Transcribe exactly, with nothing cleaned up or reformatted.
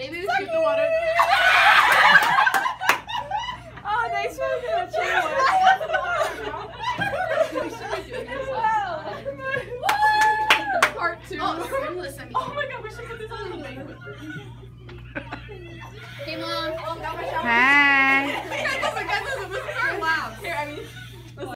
Maybe we shoot the water. Oh, thanks for the chill. Part two. Oh, swimless, I mean. Oh my god, we should put this on the link. Hey, Mom. Hi.